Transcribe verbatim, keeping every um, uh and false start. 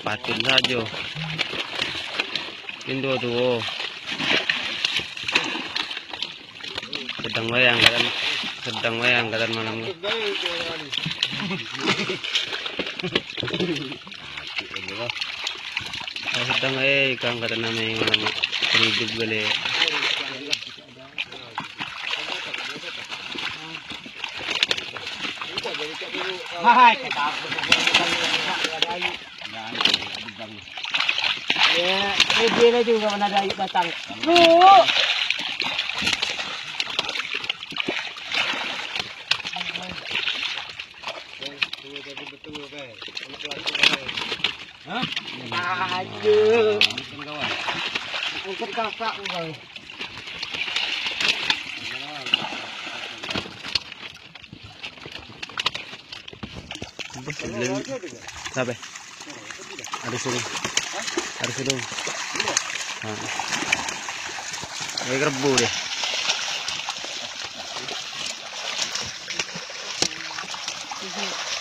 Patin saja. Indo tuh. Sedang wayang kan, sedang wayang kan malam ini. Sedang eh kang kata namanya malam hidup beli. Hai, ya, dia juga mana ada air batang. Lu. Hah? Aduh. Angkat kakak kau. Sampai. Ada sini. Ada sini. Ah. Kayak rebu deh. Thank you.